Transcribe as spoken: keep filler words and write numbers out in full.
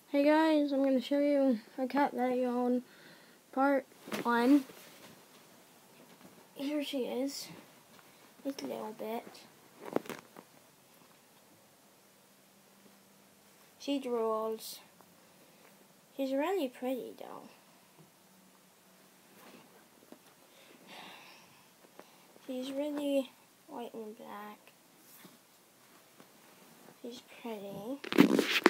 Hey guys, I'm going to show you a cat video on part one. Here she is. Just a little bit. She drools. She's really pretty though. She's really white and black. She's pretty.